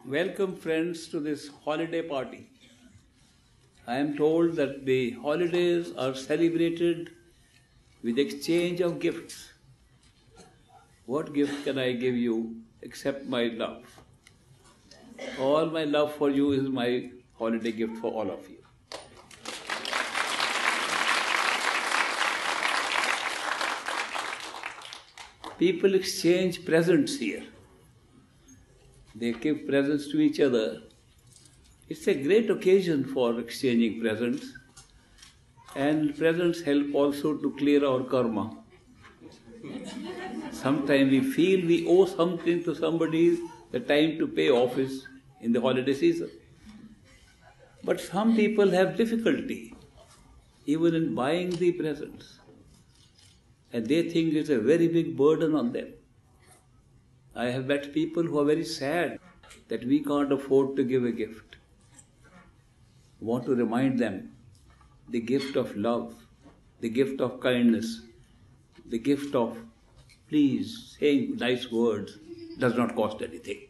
Welcome friends to this holiday party. I am told that the holidays are celebrated with exchange of gifts. What gift can I give you except my love? All my love for you is my holiday gift for all of you. People exchange presents here. They give presents to each other. It's a great occasion for exchanging presents, and presents help also to clear our karma. Sometimes we feel we owe something to somebody, the time to pay off is in the holiday season. But some people have difficulty even in buying the presents, and they think it's a very big burden on them. I have met people who are very sad that we can't afford to give a gift. I want to remind them the gift of love, the gift of kindness, the gift of please saying nice words does not cost anything.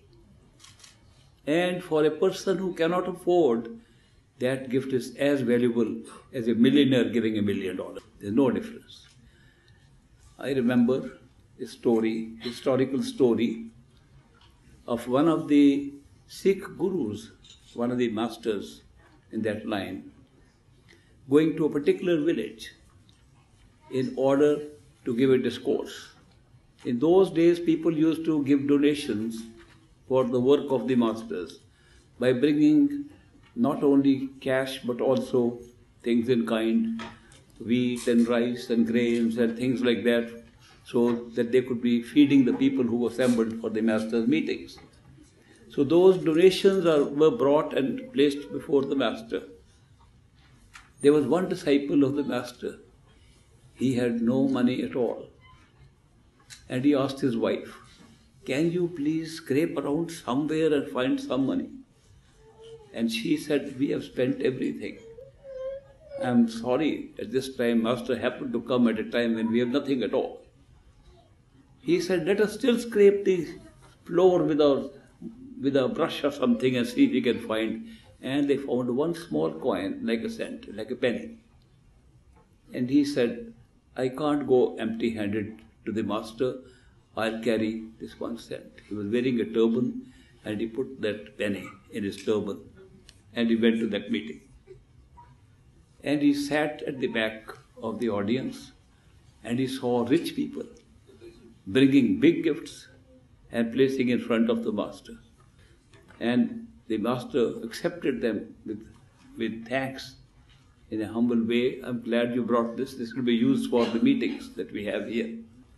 And for a person who cannot afford, that gift is as valuable as a millionaire giving $1 million. There's no difference. I remember a historical story of one of the Sikh gurus, one of the masters in that line, going to a particular village in order to give a discourse. In those days, people used to give donations for the work of the masters by bringing not only cash but also things in kind, wheat and rice and grains and things like that, so that they could be feeding the people who assembled for the master's meetings. So those donations were brought and placed before the master. There was one disciple of the master. He had no money at all. And he asked his wife, "Can you please scrape around somewhere and find some money?" And she said, "We have spent everything. I'm sorry, at this time master happened to come at a time when we have nothing at all." He said, "Let us still scrape the floor with a brush or something and see if we can find." And they found one small coin, like a cent, like a penny. And he said, "I can't go empty-handed to the master. I'll carry this 1 cent. He was wearing a turban, and he put that penny in his turban. And he went to that meeting. And he sat at the back of the audience, and he saw rich people bringing big gifts and placing in front of the master. And the master accepted them with thanks in a humble way. "I'm glad you brought this. This will be used for the meetings that we have here."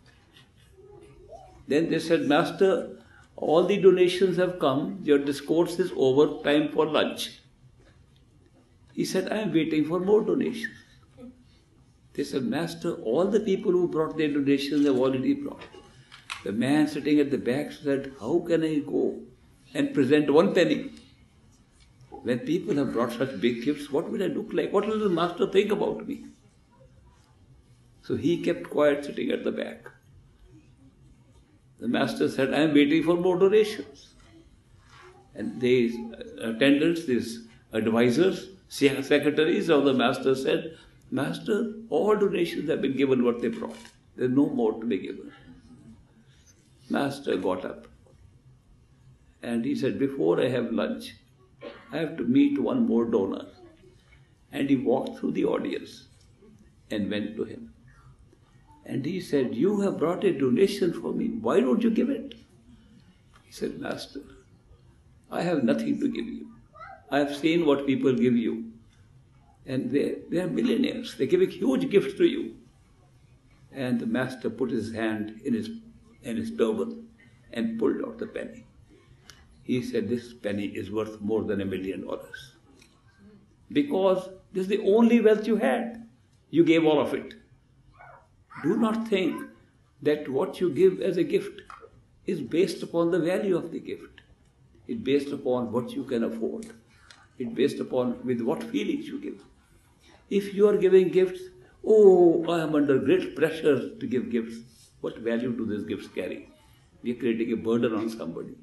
Then they said, "Master, all the donations have come. Your discourse is over. Time for lunch." He said, "I am waiting for more donations." They said, "Master, all the people who brought their donations have already brought." The man sitting at the back said, "How can I go and present 1 penny? When people have brought such big gifts, what will I look like? What will the master think about me?" So he kept quiet sitting at the back. The master said, "I am waiting for more donations." And these attendants, these advisors, secretaries of the master said, "Master, all donations have been given what they brought. There is no more to be given." Master got up and he said, "Before I have lunch, I have to meet one more donor." And he walked through the audience and went to him. And he said, "You have brought a donation for me. Why don't you give it?" He said, "Master, I have nothing to give you. I have seen what people give you. And they are millionaires. They give huge gifts to you." And the master put his hand in his turban and pulled out the penny. He said, "This penny is worth more than $1 million. Because this is the only wealth you had. You gave all of it." Do not think that what you give as a gift is based upon the value of the gift. It's based upon what you can afford. It's based upon with what feelings you give. If you are giving gifts, "Oh, I am under great pressure to give gifts," what value do these gifts carry? We are creating a burden on somebody.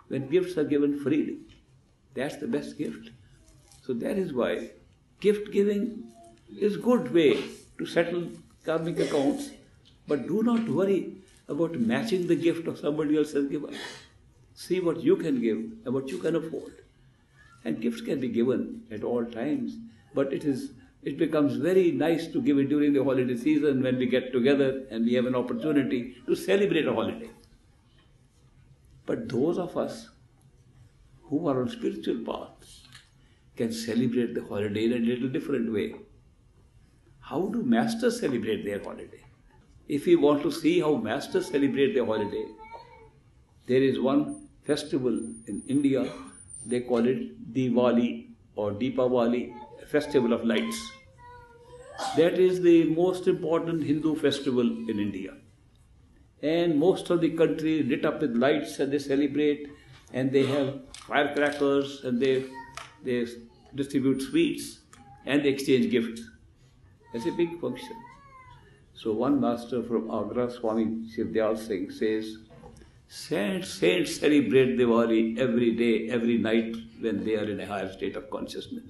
when gifts are given freely. That's the best gift. So that is why gift giving is good way to settle karmic accounts, but do not worry about matching the gift of somebody else has given. See what you can give and what you can afford. And gifts can be given at all times, but it becomes very nice to give it during the holiday season when we get together and we have an opportunity to celebrate a holiday. But those of us who are on spiritual paths can celebrate the holiday in a little different way. How do masters celebrate their holiday? If we want to see how masters celebrate their holiday, there is one festival in India, they call it Diwali or Deepavali, Festival of Lights. That is the most important Hindu festival in India. And most of the country lit up with lights and they celebrate and they have firecrackers and they distribute sweets and they exchange gifts. It's a big function. So one master from Agra, Swami Shivdayal Singh, says, Saints celebrate Diwali every day, every night when they are in a higher state of consciousness.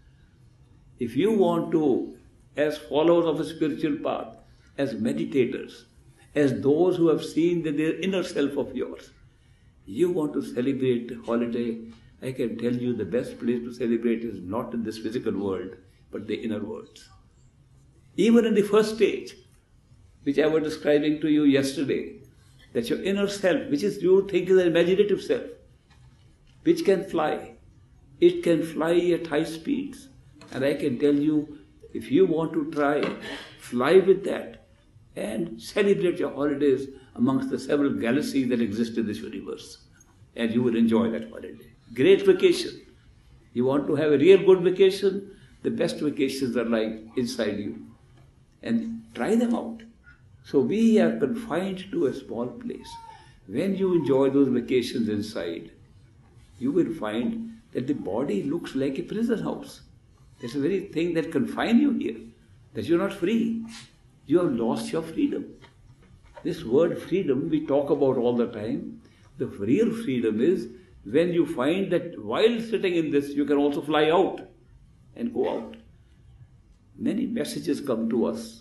If you want to, as followers of a spiritual path, as meditators, as those who have seen their inner self of yours, you want to celebrate holiday, I can tell you the best place to celebrate is not in this physical world, but the inner worlds. Even in the first stage, which I was describing to you yesterday, that your inner self, which is you think is an imaginative self, which can fly. It can fly at high speeds. And I can tell you, if you want to try, fly with that and celebrate your holidays amongst the several galaxies that exist in this universe. And you will enjoy that holiday. Great vacation. You want to have a real good vacation? The best vacations are lying inside you. And try them out. So we are confined to a small place. When you enjoy those vacations inside, you will find that the body looks like a prison house. That's the very thing that confines you here, that you're not free. You have lost your freedom. This word freedom we talk about all the time. The real freedom is when you find that while sitting in this, you can also fly out and go out. Many messages come to us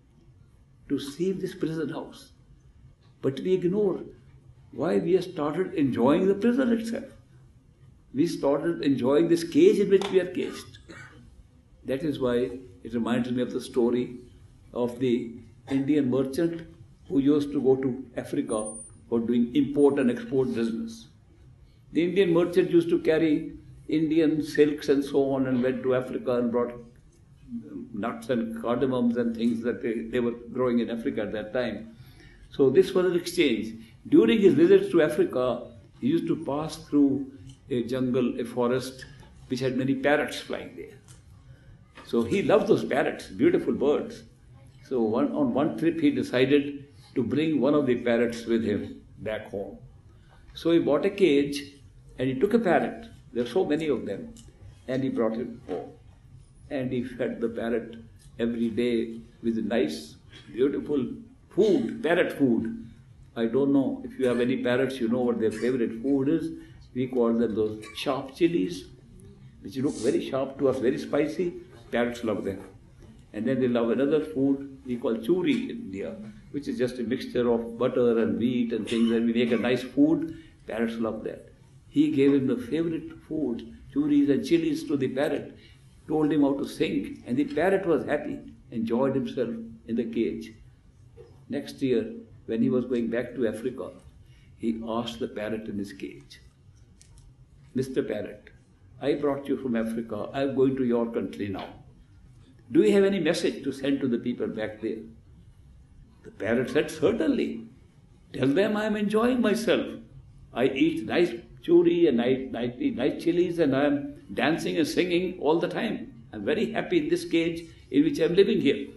to save this prison house. But we ignore why we have started enjoying the prison itself. We started enjoying this cage in which we are caged. That is why it reminds me of the story of the Indian merchant who used to go to Africa for doing import and export business. The Indian merchant used to carry Indian silks and so on and went to Africa and brought nuts and cardamoms and things that they were growing in Africa at that time. So this was an exchange. During his visits to Africa, he used to pass through a jungle, a forest, which had many parrots flying there. So he loved those parrots, beautiful birds. So on one trip he decided to bring one of the parrots with him back home. So he bought a cage and he took a parrot. There are so many of them. And he brought him home. And he fed the parrot every day with nice, beautiful food, parrot food. I don't know if you have any parrots, you know what their favorite food is. We call them those sharp chilies, which look very sharp to us, very spicy. Parrots love them. And then they love another food we call churi in India, which is just a mixture of butter and wheat and things, and we make a nice food. Parrots love that. He gave him the favorite food, churis and chilies, to the parrot, told him how to sing, and the parrot was happy, enjoyed himself in the cage. Next year, when he was going back to Africa, he asked the parrot in his cage, Mr. Parrot, I brought you from Africa, I am going to your country now. Do you have any message to send to the people back there? The parrot said, certainly. Tell them I am enjoying myself. I eat nice churi and I eat nice chilies and I am dancing and singing all the time. I am very happy in this cage in which I am living here.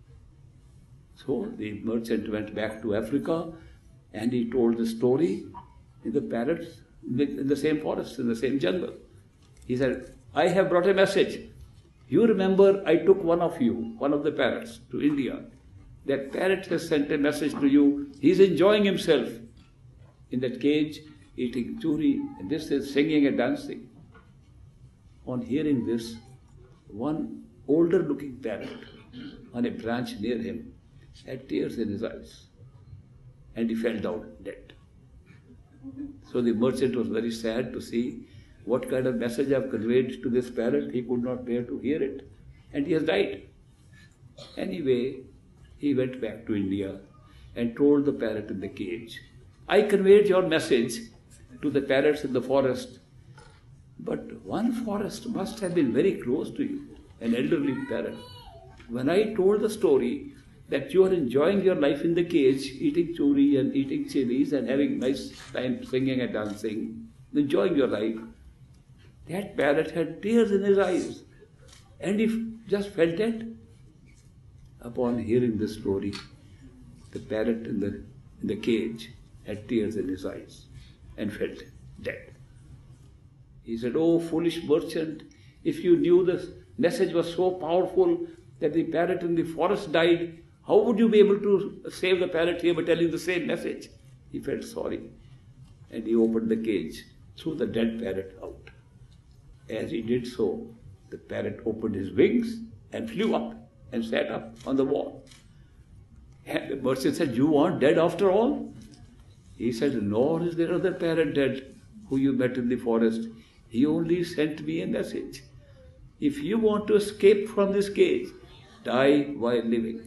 So the merchant went back to Africa and he told the story in the parrots in the same forest, in the same jungle. He said, I have brought a message. You remember I took one of the parrots to India. That parrot has sent a message to you. He is enjoying himself in that cage eating churi, and this is singing and dancing. On hearing this, one older looking parrot on a branch near him had tears in his eyes, and he fell down dead. So the merchant was very sad to see what kind of message I have conveyed to this parrot. He could not bear to hear it, and he has died. Anyway, he went back to India and told the parrot in the cage, I conveyed your message to the parrots in the forest, but one forest must have been very close to you, an elderly parrot. When I told the story that you are enjoying your life in the cage, eating churi and eating chilies and having nice time singing and dancing, enjoying your life, that parrot had tears in his eyes and he just fell dead. Upon hearing this story, the parrot in the cage had tears in his eyes and fell dead. He said, "Oh, foolish merchant, if you knew the message was so powerful that the parrot in the forest died, how would you be able to save the parrot here by telling the same message?" He felt sorry, and he opened the cage, threw the dead parrot out. As he did so, the parrot opened his wings and flew up and sat up on the wall. And the merchant said, "You aren't dead after all?" He said, "Nor is there other parrot dead who you met in the forest. He only sent me a message. If you want to escape from this cage, die while living."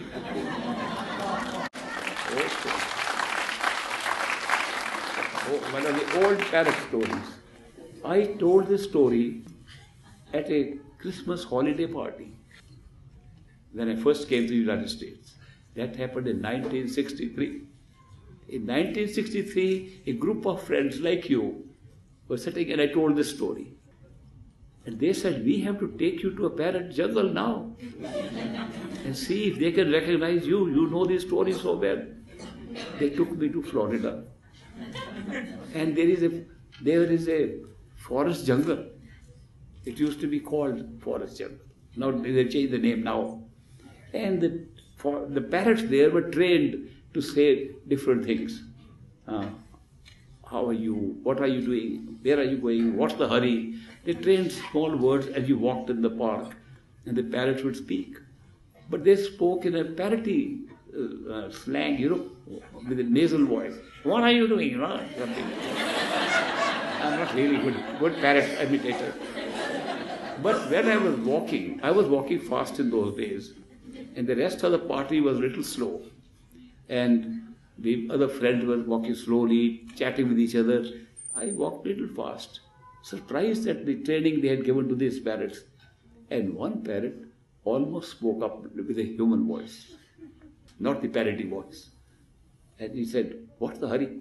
One of the old parrot stories. I told this story at a Christmas holiday party when I first came to the United States. That happened in 1963. In 1963, a group of friends like you were sitting and I told this story. And they said, "We have to take you to a parrot jungle now and see if they can recognize you. You know these stories so well." They took me to Florida. And there is a forest jungle. It used to be called forest jungle. Now they changed the name now. And the parrots there were trained to say different things. How are you? What are you doing? Where are you going? What's the hurry? They trained small words as you walked in the park, and the parrots would speak. But they spoke in a parroty slang, with a nasal voice. "What are you doing?" Something. I'm not really good parrot imitator. But when I was walking fast in those days, and the rest of the party was a little slow. And the other friends were walking slowly, chatting with each other. I walked a little fast, surprised at the training they had given to these parrots. And one parrot almost spoke up with a human voice, not the parroty voice. And he said, "What's the hurry?"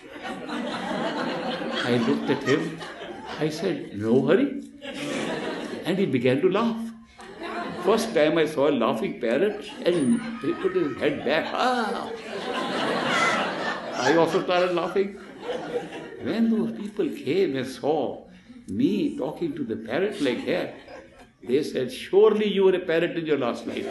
I looked at him. I said, "No hurry." And he began to laugh. First time I saw a laughing parrot, and he put his head back. I also started laughing. When those people came and saw me talking to the parrot like that, they said, "Surely you were a parrot in your last life."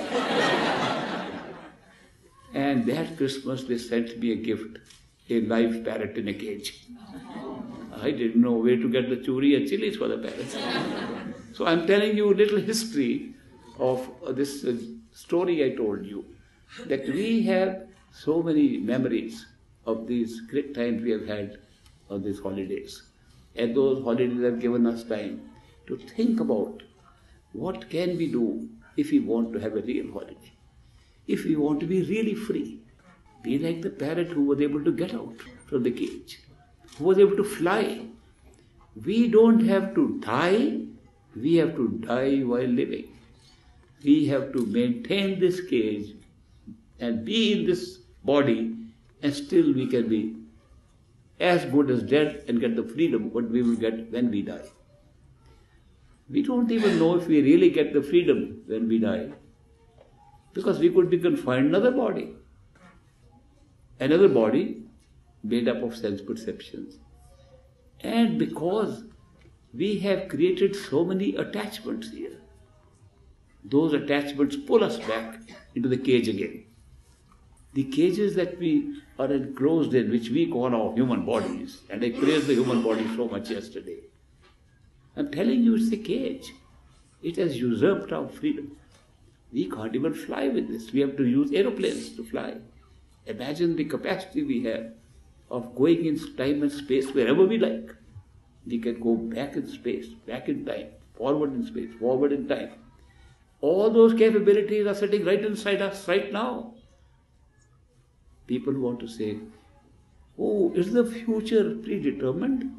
And that Christmas they sent me a gift, a live parrot in a cage. I didn't know where to get the churi and chilies for the parrots. So I'm telling you a little history of this story I told you, that we have so many memories of these great times we have had on these holidays. And those holidays have given us time to think about what can we do if we want to have a real holiday, if we want to be really free. Be like the parrot who was able to get out from the cage, who was able to fly. We don't have to die, we have to die while living. We have to maintain this cage and be in this body, and still we can be as good as dead and get the freedom what we will get when we die. We don't even know if we really get the freedom when we die, because we could be confined in another body. Another body made up of sense perceptions. And because we have created so many attachments here, those attachments pull us back into the cage again. The cages that we are enclosed in, which we call our human bodies, and I praised the human body so much yesterday. I'm telling you, it's a cage. It has usurped our freedom. We can't even fly with this. We have to use aeroplanes to fly. Imagine the capacity we have of going in time and space wherever we like. We can go back in space, back in time, forward in space, forward in time. All those capabilities are sitting right inside us right now. People want to say, oh, is the future predetermined?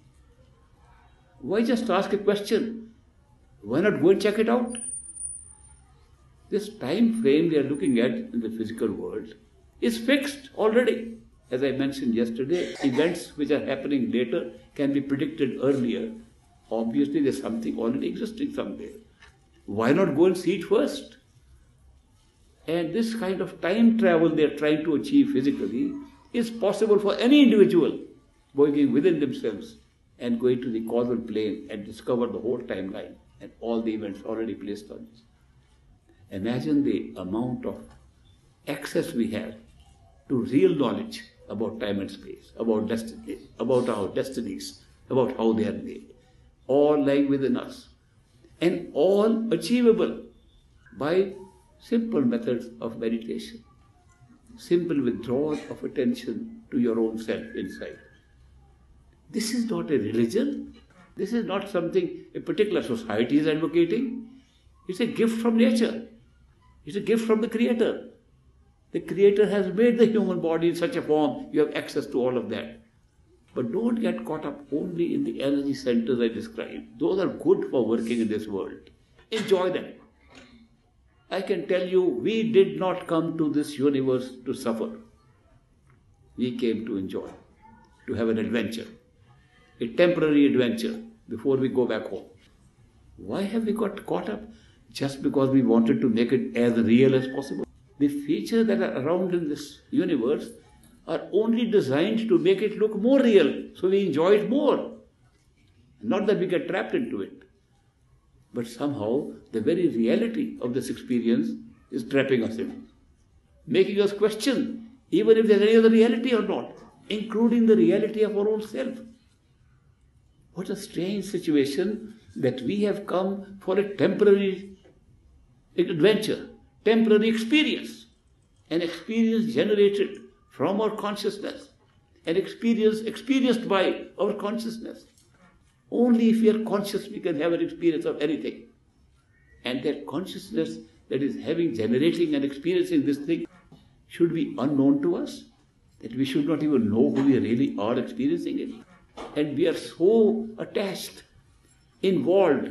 Why just ask a question? Why not go and check it out? This time frame we are looking at in the physical world is fixed already. As I mentioned yesterday, events which are happening later can be predicted earlier. Obviously, there's something already existing somewhere. Why not go and see it first? And this kind of time travel they are trying to achieve physically is possible for any individual going within themselves and going to the causal plane and discover the whole timeline and all the events already placed on it. Imagine the amount of access we have to real knowledge about time and space, about destiny, about our destinies, about how they are made, all lying within us, and all achievable by simple methods of meditation, simple withdrawal of attention to your own self inside. This is not a religion. This is not something a particular society is advocating. It's a gift from nature. It's a gift from the Creator. The Creator has made the human body in such a form you have access to all of that. But don't get caught up only in the energy centers I described. Those are good for working in this world. Enjoy them. I can tell you, we did not come to this universe to suffer. We came to enjoy, to have an adventure, a temporary adventure before we go back home. Why have we got caught up? Just because we wanted to make it as real as possible. The features that are around in this universe are only designed to make it look more real, so we enjoy it more. Not that we get trapped into it. But somehow, the very reality of this experience is trapping us in, making us question even if there's any other reality or not, including the reality of our own self. What a strange situation that we have come for a temporary adventure, temporary experience, an experience generated from our consciousness, an experience experienced by our consciousness. Only if we are conscious we can have an experience of anything. And that consciousness that is generating and experiencing this thing should be unknown to us, that we should not even know who we really are experiencing it. And we are so attached, involved,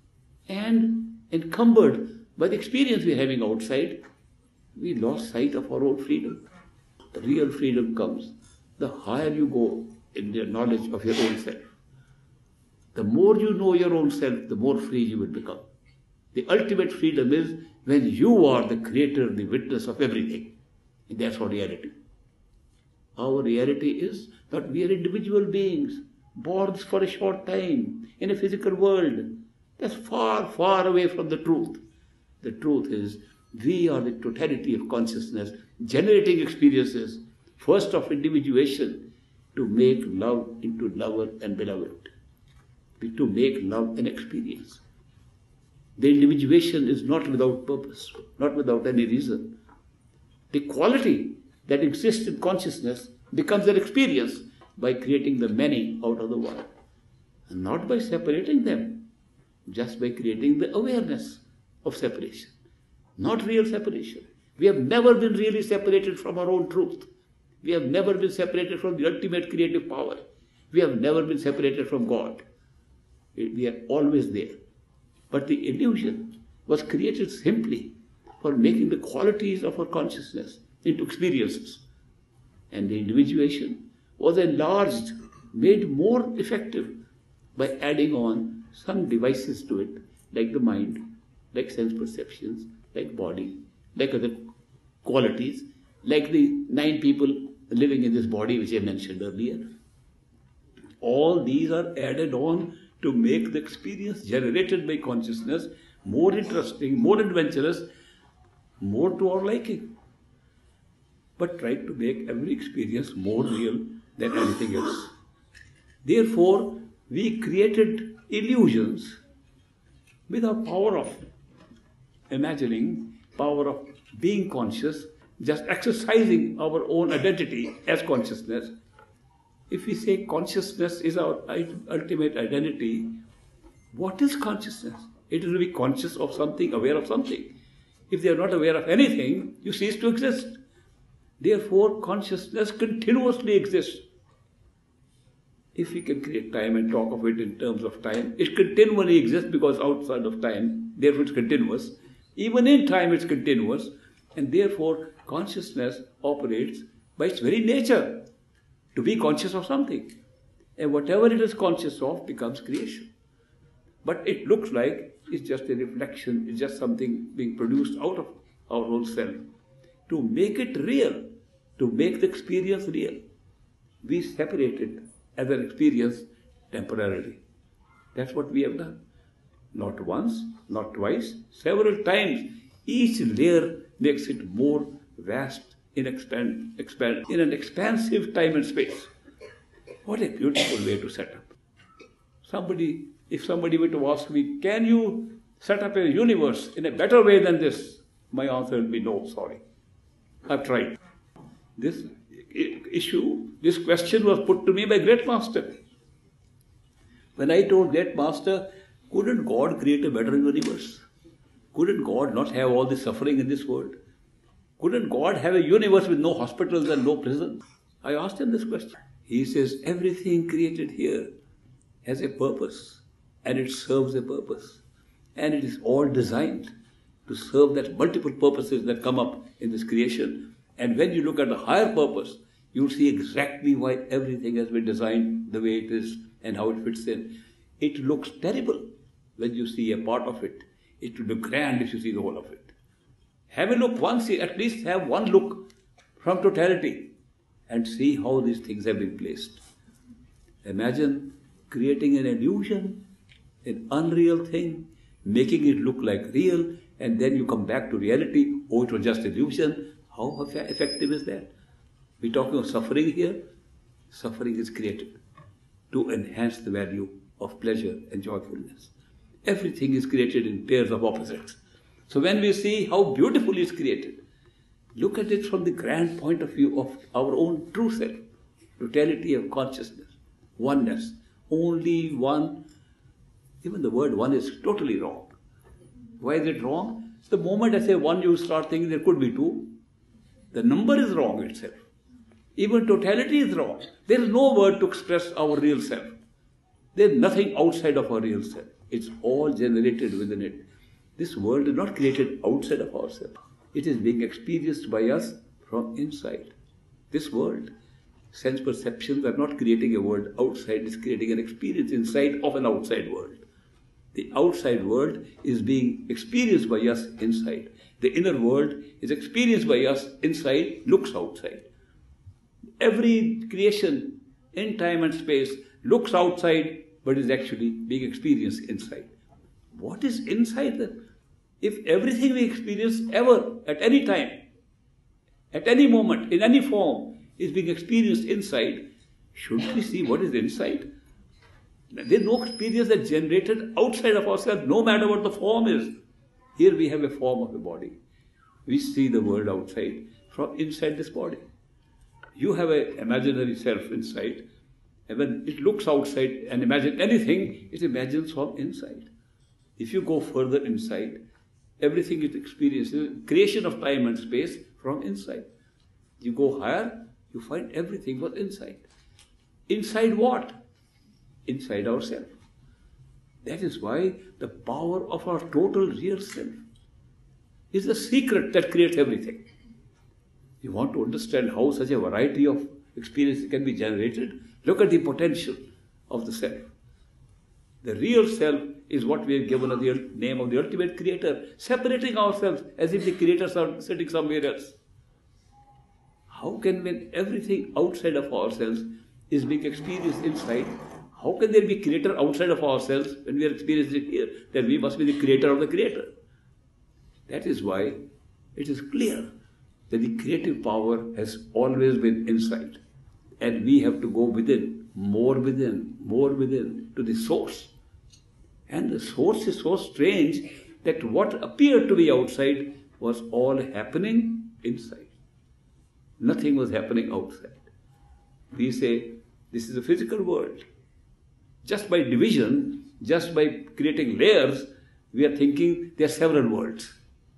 and encumbered by the experience we are having outside, we lost sight of our own freedom. The real freedom comes the higher you go in the knowledge of your own self. The more you know your own self, the more free you will become. The ultimate freedom is when you are the creator, the witness of everything. And that's our reality. Our reality is that we are individual beings, born for a short time in a physical world. That's far, far away from the truth. The truth is we are the totality of consciousness, generating experiences, first of individuation, to make love into lover and beloved. To make love an experience. The individuation is not without purpose, not without any reason. The quality that exists in consciousness becomes an experience by creating the many out of the one. And not by separating them, just by creating the awareness of separation. Not real separation. We have never been really separated from our own truth. We have never been separated from the ultimate creative power. We have never been separated from God. We are always there. But the illusion was created simply for making the qualities of our consciousness into experiences. And the individuation was enlarged, made more effective by adding on some devices to it, like the mind, like sense perceptions, like body, like other qualities, like the 9 people living in this body which I mentioned earlier. All these are added on to make the experience generated by consciousness more interesting, more adventurous, more to our liking. but tried to make every experience more real than anything else. Therefore, we created illusions with our power of imagining, power of being conscious, just exercising our own identity as consciousness. If we say consciousness is our ultimate identity, what is consciousness? It is to be conscious of something, aware of something. If they are not aware of anything, you cease to exist. Therefore, consciousness continuously exists. If we can create time and talk of it in terms of time, it continually exists because outside of time, therefore it's continuous. Even in time it's continuous, and therefore consciousness operates by its very nature to be conscious of something. And whatever it is conscious of becomes creation. But it looks like it's just a reflection, it's just something being produced out of our own self. To make it real, to make the experience real, we separate it as an experience temporarily. That's what we have done. Not once, not twice, several times. Each layer makes it more vast in an expansive time and space. What a beautiful way to set up. If somebody were to ask me, can you set up a universe in a better way than this? My answer will be no, sorry. I've tried. This question was put to me by Great Master. When I told Great Master, couldn't God create a better universe? Couldn't God not have all the suffering in this world? Couldn't God have a universe with no hospitals and no prisons? I asked him this question. He says, everything created here has a purpose, and it serves a purpose. And it is all designed to serve that multiple purposes that come up in this creation. And when you look at the higher purpose, you'll see exactly why everything has been designed the way it is and how it fits in. It looks terrible when you see a part of it. It will be grand if you see the whole of it. Have a look once, at least have one look from totality and see how these things have been placed. Imagine creating an illusion, an unreal thing, making it look like real, and then you come back to reality. Oh, it was just illusion. How effective is that? We're talking of suffering here. Suffering is created to enhance the value of pleasure and joyfulness. Everything is created in pairs of opposites. So when we see how beautifully it's created, look at it from the grand point of view of our own true self, totality of consciousness, oneness, only one. Even the word one is totally wrong. Why is it wrong? The moment I say one, you start thinking there could be two. The number is wrong itself. Even totality is wrong. There is no word to express our real self. There is nothing outside of our real self. It's all generated within it. This world is not created outside of ourselves. It is being experienced by us from inside. This world, sense perceptions are not creating a world outside, it's creating an experience inside of an outside world. The outside world is being experienced by us inside. The inner world is experienced by us inside, looks outside. Every creation in time and space looks outside, but is actually being experienced inside. What is inside then? If everything we experience ever, at any time, at any moment, in any form, is being experienced inside, shouldn't we see what is inside? There is no experience that's generated outside of ourselves, no matter what the form is. Here we have a form of a body. We see the world outside from inside this body. You have an imaginary self inside, and when it looks outside and imagines anything, it imagines from inside. If you go further inside, everything is experienced, creation of time and space from inside. You go higher, you find everything was inside. Inside what? Inside ourselves. That is why the power of our total real self is the secret that creates everything. You want to understand how such a variety of experiences can be generated? Look at the potential of the self. The real self is what we have given the name of the ultimate creator, separating ourselves as if the creators are sitting somewhere else. How can, when everything outside of ourselves is being experienced inside, how can there be creator outside of ourselves when we are experiencing it here? Then we must be the creator of the creator. That is why it is clear that the creative power has always been inside. And we have to go within, more within, to the source. And the source is so strange that what appeared to be outside was all happening inside. Nothing was happening outside. We say, this is a physical world. Just by division, just by creating layers, we are thinking there are several worlds.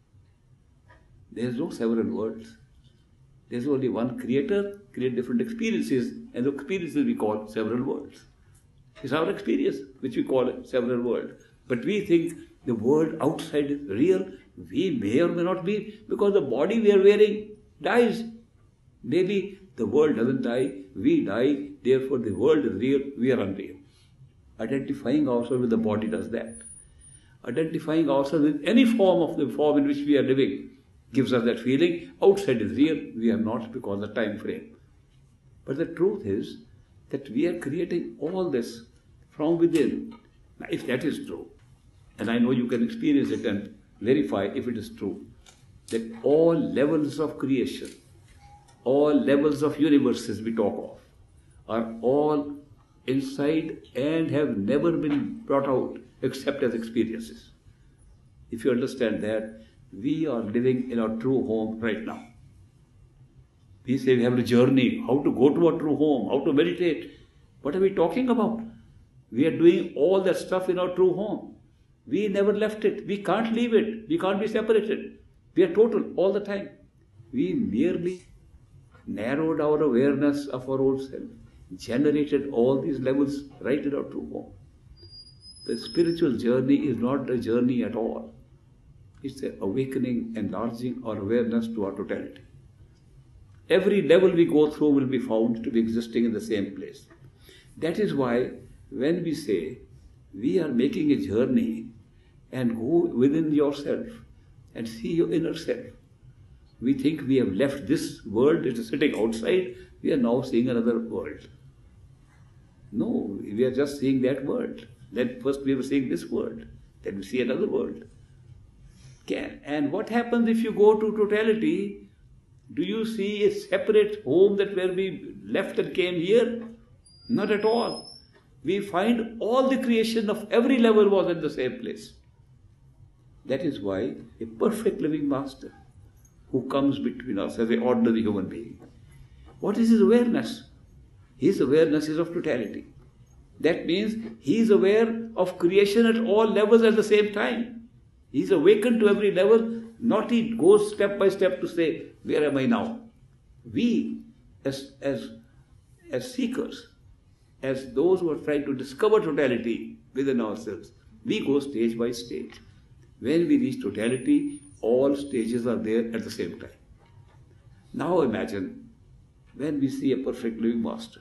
There is no several worlds. There is only one creator, create different experiences, and the experiences we call several worlds. It's our experience which we call several worlds. But we think the world outside is real. We may or may not be, because the body we are wearing dies. Maybe the world doesn't die, we die, therefore the world is real, we are unreal. Identifying ourselves with the body does that. Identifying ourselves with any form of the form in which we are living gives us that feeling, outside is real, we are not, because of the time frame. But the truth is that we are creating all this from within. Now, if that is true, and I know you can experience it and verify if it is true, that all levels of creation, all levels of universes we talk of, are all inside and have never been brought out except as experiences. If you understand that, we are living in our true home right now. We say we have a journey, how to go to our true home, how to meditate. What are we talking about? We are doing all that stuff in our true home. We never left it. We can't leave it. We can't be separated. We are total all the time. We merely narrowed our awareness of our own self, generated all these levels right in our true home. The spiritual journey is not a journey at all. It's the awakening, enlarging our awareness to our totality. Every level we go through will be found to be existing in the same place. That is why when we say we are making a journey and go within yourself and see your inner self, we think we have left this world, it is sitting outside, we are now seeing another world. No, we are just seeing that world. Then first we were seeing this world, then we see another world. And what happens if you go to totality? Do you see a separate home that where we left and came here? Not at all. We find all the creation of every level was in the same place. That is why a perfect living master who comes between us as an ordinary human being, what is his awareness? His awareness is of totality. That means he is aware of creation at all levels at the same time. He is awakened to every level, not he goes step by step to say, where am I now? We, as seekers, as those who are trying to discover totality within ourselves, we go stage by stage. When we reach totality, all stages are there at the same time. Now imagine when we see a perfect living master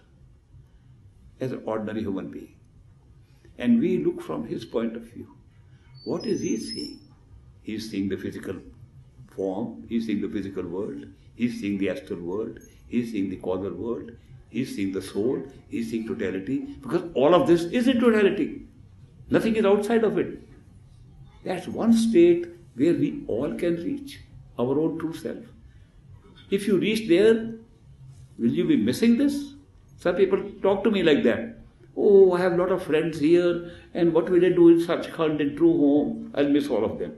as an ordinary human being, and we look from his point of view. What is he seeing? He is seeing the physical form, he is seeing the physical world, he is seeing the astral world, he is seeing the causal world, he is seeing the soul, he is seeing totality, because all of this is in totality. Nothing is outside of it. That's one state where we all can reach our own true self. If you reach there, will you be missing this? Some people talk to me like that. Oh, I have a lot of friends here, and what will I do in Sachkhand, in true home? I'll miss all of them.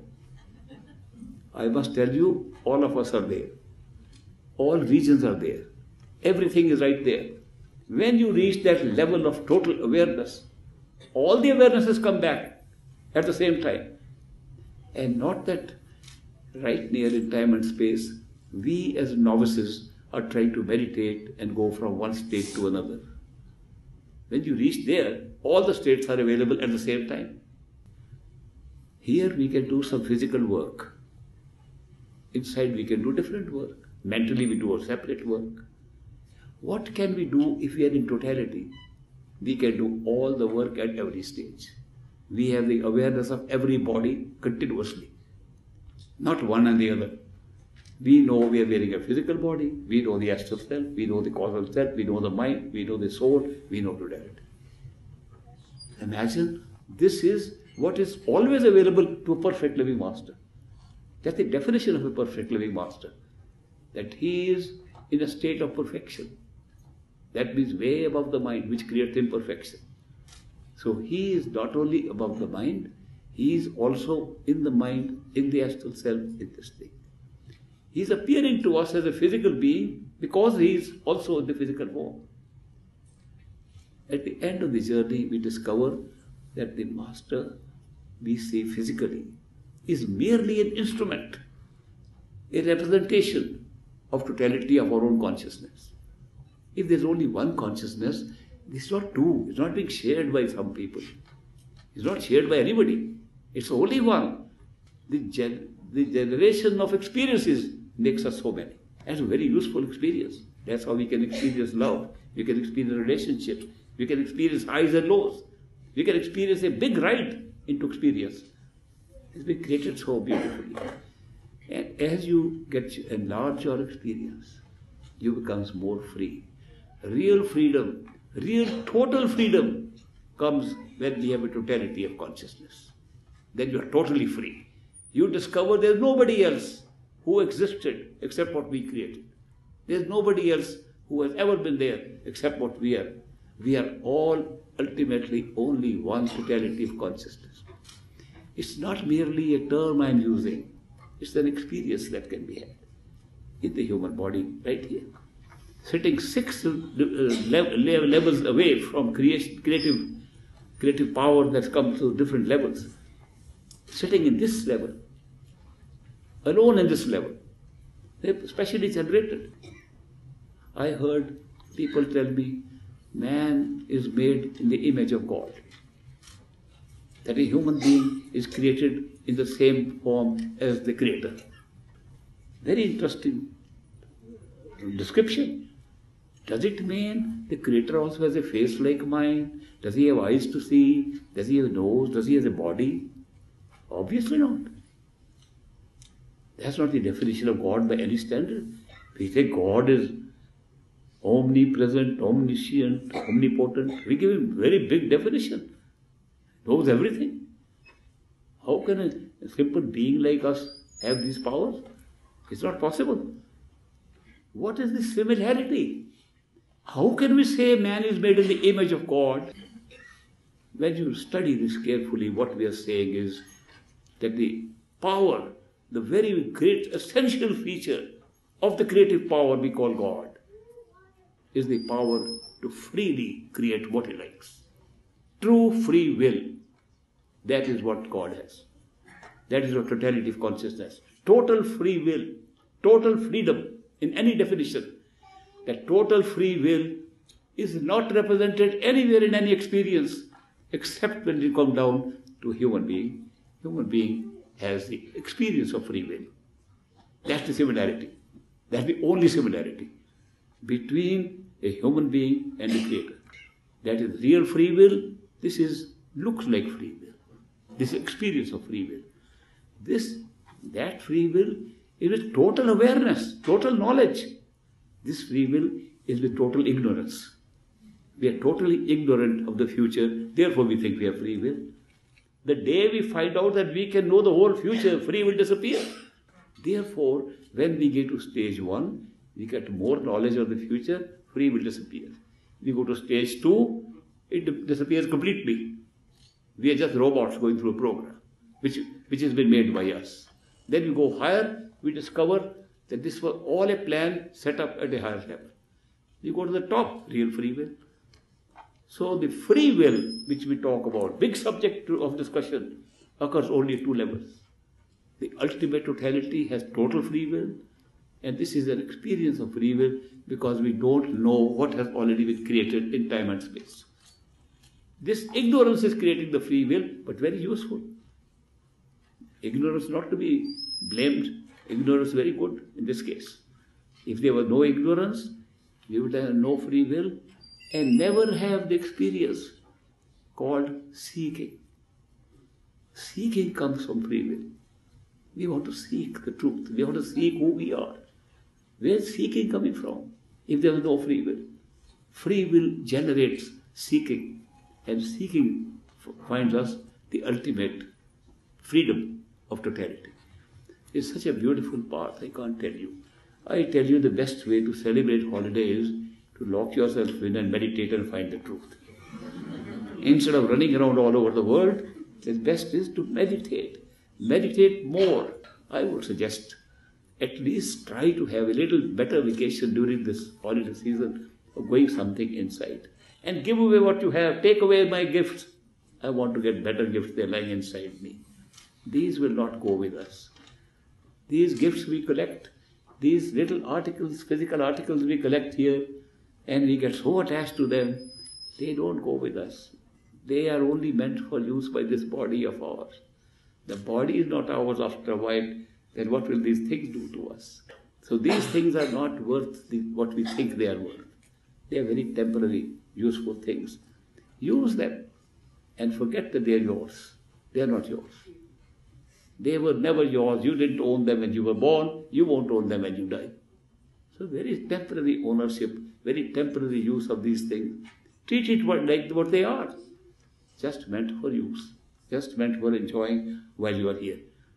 I must tell you, all of us are there. All regions are there. Everything is right there. When you reach that level of total awareness, all the awarenesses come back at the same time. And not that right near in time and space, we as novices are trying to meditate and go from one state to another. When you reach there, all the states are available at the same time. Here we can do some physical work. Inside we can do different work. Mentally we do a separate work. What can we do if we are in totality? We can do all the work at every stage. We have the awareness of every body continuously. Not one and the other. We know we are wearing a physical body, we know the astral self, we know the causal self, we know the mind, we know the soul, we know totality. Imagine this is what is always available to a perfect living master. That's the definition of a perfect living master. that he is in a state of perfection. That means way above the mind, which creates imperfection. So he is not only above the mind, he is also in the mind, in the astral self, in this thing. He is appearing to us as a physical being because he is also in the physical form. At the end of the journey, we discover that the master we see physically is merely an instrument, a representation of totality of our own consciousness. If there's only one consciousness, it's not two. It's not being shared by some people. It's not shared by anybody. It's only one. The generation of experiences makes us so many. That's a very useful experience. That's how we can experience love. We can experience relationships. We can experience highs and lows. We can experience a big ride into experience. It's been created so beautifully. And as you enlarge your experience, you become more free. Real freedom, real total freedom comes when we have a totality of consciousness. Then you are totally free. You discover there's nobody else who existed except what we created. There's nobody else who has ever been there except what we are. We are all ultimately only one totality of consciousness. It's not merely a term I'm using. It's an experience that can be had in the human body right here. Sitting 6 levels away from creative power that's come to different levels. Sitting in this level, alone in this level, they're specially generated. I heard people tell me, man is made in the image of God. That a human being is created in the same form as the Creator. Very interesting description. Does it mean the Creator also has a face like mine? Does he have eyes to see? Does he have a nose? Does he have a body? Obviously not. That's not the definition of God by any standard. We say God is omnipresent, omniscient, omnipotent. We give him very big definition. Knows everything. How can a simple being like us have these powers? It's not possible. What is the similarity? How can we say man is made in the image of God? When you study this carefully, what we are saying is that the power, the very great essential feature of the creative power we call God, is the power to freely create what he likes. True free will. That is what God has. That is the totality of consciousness. Total free will. Total freedom in any definition. That total free will is not represented anywhere in any experience except when you come down to a human being. Human being has the experience of free will. That's the similarity. That's the only similarity between a human being and the Creator. That is real free will. This looks like free will. This experience of free will. That free will is with total awareness, total knowledge. This free will is with total ignorance. We are totally ignorant of the future, therefore we think we have free will. The day we find out that we can know the whole future, free will disappear. Therefore, when we get to stage 1, we get more knowledge of the future, free will disappear. We go to stage 2, it disappears completely. We are just robots going through a program, which has been made by us. Then we go higher, we discover that this was all a plan set up at a higher level. We go to the top, real free will. So the free will, which we talk about, big subject of discussion, occurs only at 2 levels. The ultimate totality has total free will, and this is an experience of free will because we don't know what has already been created in time and space. This ignorance is creating the free will, but very useful. Ignorance not to be blamed. Ignorance very good in this case. If there was no ignorance, we would have no free will and never have the experience called seeking. Seeking comes from free will. We want to seek the truth. We want to seek who we are. Where is seeking coming from? If there is no free will. Free will generates seeking, and seeking finds us the ultimate freedom of totality. It's such a beautiful path, I can't tell you. I tell you the best way to celebrate holiday is to lock yourself in and meditate and find the truth. Instead of running around all over the world, the best is to meditate. Meditate more. I would suggest at least try to have a little better vacation during this holiday season of going something inside. And give away what you have. Take away my gifts. I want to get better gifts. They're lying inside me. These will not go with us. These gifts we collect, these little articles, physical articles we collect here, and we get so attached to them, they don't go with us. They are only meant for use by this body of ours. The body is not ours after a while, then what will these things do to us? So these things are not worth what we think they are worth. They are very temporary, useful things. Use them and forget that they are yours. They are not yours. They were never yours. You didn't own them when you were born. You won't own them when you die. So very temporary ownership, very temporary use of these things. Treat it like what they are. Just meant for use. Just meant for enjoying while you are here.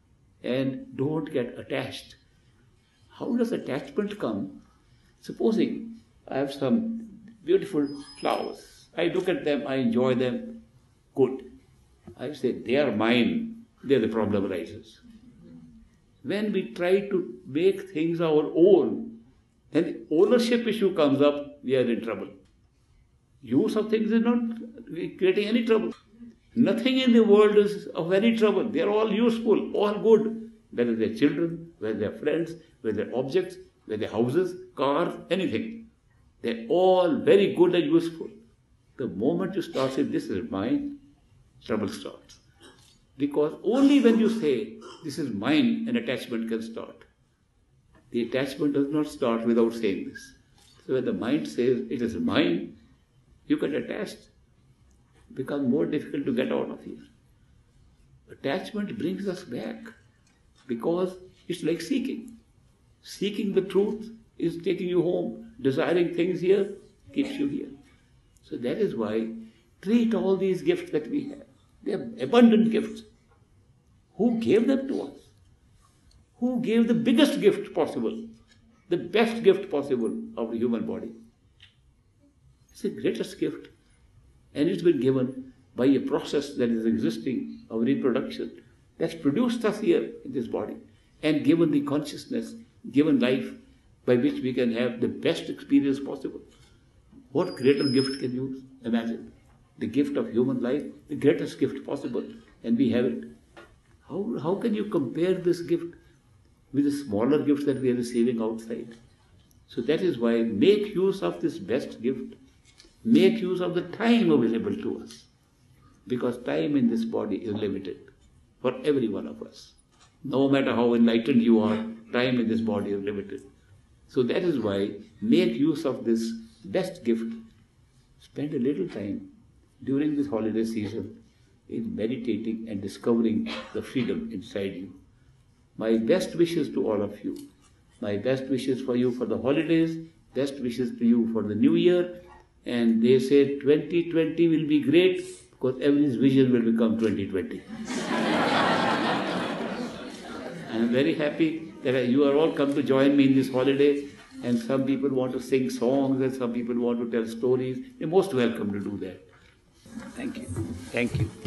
And don't get attached. How does attachment come? Supposing I have some beautiful flowers. I look at them, I enjoy them. Good. I say, they are mine. There the problem arises. When we try to make things our own, then the ownership issue comes up, we are in trouble. Use of things is not creating any trouble. Nothing in the world is of any trouble. They are all useful, all good. Whether they're children, whether they're friends, whether they're objects, whether they're houses, cars, anything. They're all very good and useful. The moment you start saying, this is mine, trouble starts. Because only when you say, this is mine, an attachment can start. The attachment does not start without saying this. So when the mind says, it is mine, you get attached. It becomes more difficult to get out of here. Attachment brings us back because it's like seeking. Seeking the truth is taking you home. Desiring things here keeps you here. So that is why treat all these gifts that we have. They are abundant gifts. Who gave them to us? Who gave the biggest gift possible? The best gift possible of the human body? It's the greatest gift. And it's been given by a process that is existing of reproduction that's produced us here in this body and given the consciousness, given life by which we can have the best experience possible. What greater gift can you imagine? The gift of human life, the greatest gift possible, and we have it. How can you compare this gift with the smaller gifts that we are receiving outside? So that is why make use of this best gift. Make use of the time available to us. Because time in this body is limited for every one of us. No matter how enlightened you are, time in this body is limited. So that is why make use of this best gift. Spend a little time during this holiday season in meditating and discovering the freedom inside you. My best wishes to all of you. My best wishes for you for the holidays, best wishes to you for the new year. And they say 2020 will be great because everyone's vision will become 2020. I am very happy that you are all come to join me in this holiday. And some people want to sing songs and some people want to tell stories. You're most welcome to do that. Thank you. Thank you.